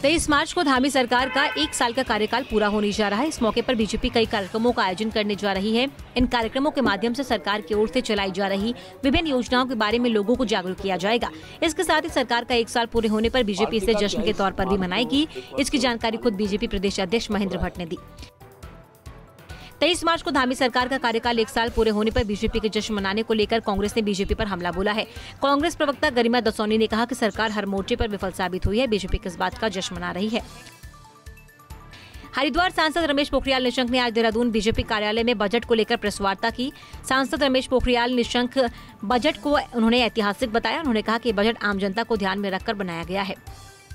23 मार्च को धामी सरकार का 1 साल का कार्यकाल पूरा होने जा रहा है। इस मौके पर बीजेपी कई कार्यक्रमों का आयोजन करने जा रही है। इन कार्यक्रमों के माध्यम से सरकार की ओर से चलाई जा रही विभिन्न योजनाओं के बारे में लोगों को जागरूक किया जाएगा। इसके साथ ही सरकार का 1 साल पूरे होने पर बीजेपी इसे जश्न के तौर पर भी मनाएगी। इसकी जानकारी खुद बीजेपी प्रदेश अध्यक्ष महेंद्र भट्ट ने दी। 23 मार्च को धामी सरकार का कार्यकाल 1 साल पूरे होने पर बीजेपी के जश्न मनाने को लेकर कांग्रेस ने बीजेपी पर हमला बोला है। कांग्रेस प्रवक्ता गरिमा दसौनी ने कहा कि सरकार हर मोर्चे पर विफल साबित हुई है। बीजेपी किस बात का जश्न मना रही है। हरिद्वार सांसद रमेश पोखरियाल निशंक ने आज देहरादून बीजेपी कार्यालय में बजट को लेकर प्रेस वार्ता की। सांसद रमेश पोखरियाल निशंक बजट को उन्होंने ऐतिहासिक बताया। उन्होंने कहा कि बजट आम जनता को ध्यान में रखकर बनाया गया है।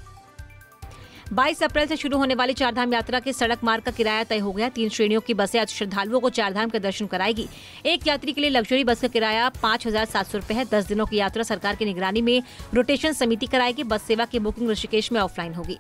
22 अप्रैल से शुरू होने वाली चारधाम यात्रा के सड़क मार्ग का किराया तय हो गया। 3 श्रेणियों की बसें आज श्रद्धालुओं को चारधाम के दर्शन कराएगी। एक यात्री के लिए लग्जरी बस का किराया 5,700 रुपए है। 10 दिनों की यात्रा सरकार की निगरानी में रोटेशन समिति कराएगी। बस सेवा की बुकिंग ऋषिकेश में ऑफलाइन होगी।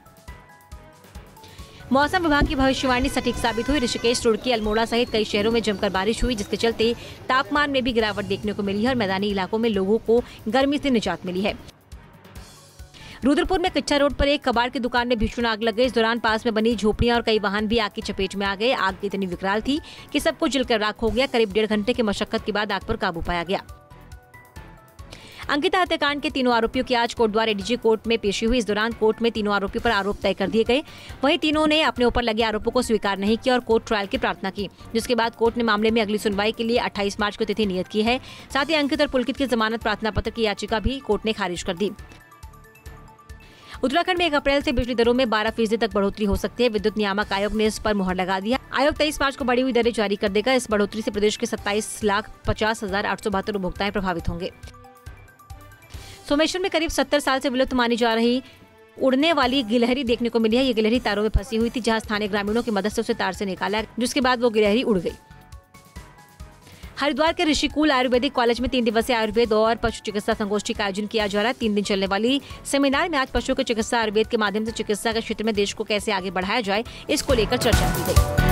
मौसम विभाग की भविष्यवाणी सटीक साबित हुई। ऋषिकेश, रुड़की, अल्मोड़ा सहित कई शहरों में जमकर बारिश हुई, जिसके चलते तापमान में भी गिरावट देखने को मिली है और मैदानी इलाकों में लोगों को गर्मी से निजात मिली है। रुद्रपुर में कच्चा रोड पर एक कबाड़ की दुकान में भीषण आग लग गई। इस दौरान पास में बनी झोपड़ियां और कई वाहन भी आग की चपेट में आ गए। आग इतनी विकराल थी कि सब कुछ जलकर राख हो गया। करीब 1.5 घंटे की मशक्कत के बाद आग पर काबू पाया गया। अंकिता हत्याकांड के तीनों आरोपियों की आज कोटद्वार एडीजे कोर्ट में पेशी हुई। इस दौरान कोर्ट में तीनों आरोपियों पर आरोप तय कर दिए गए। वहीं तीनों ने अपने ऊपर लगे आरोपों को स्वीकार नहीं किया और कोर्ट ट्रायल की प्रार्थना की, जिसके बाद कोर्ट ने मामले में अगली सुनवाई के लिए 28 मार्च को तिथि नियत की है। साथ ही अंकित और पुलकित की जमानत प्रार्थना पत्र की याचिका भी कोर्ट ने खारिज कर दी। उत्तराखंड में 1 अप्रैल से बिजली दरों में 12% तक बढ़ोतरी हो सकती है। विद्युत नियामक आयोग ने इस पर मुहर लगा दिया। आयोग 23 मार्च को बढ़ी हुई दरें जारी कर देगा। इस बढ़ोतरी से प्रदेश के 27,50,872 उपभोक्ताएं प्रभावित होंगे। सोमेश्वर में करीब 70 साल से विलुप्त मानी जा रही उड़ने वाली गिलहरी देखने को मिली है। ये गिलहरी तारों में फंसी हुई थी, जहां स्थानीय ग्रामीणों की मदद से उसे तार से निकाला, जिसके बाद वो गिलहरी उड़ गई। हरिद्वार के ऋषिकुल आयुर्वेदिक कॉलेज में 3 दिवसीय आयुर्वेद और पशु चिकित्सा संगोष्ठी का आयोजन किया जा रहा है। 3 दिन चलने वाली सेमिनार में आज पशुओं की चिकित्सा आयुर्वेद के माध्यम से चिकित्सा के क्षेत्र में देश को कैसे आगे बढ़ाया जाए, इसको लेकर चर्चा की गई।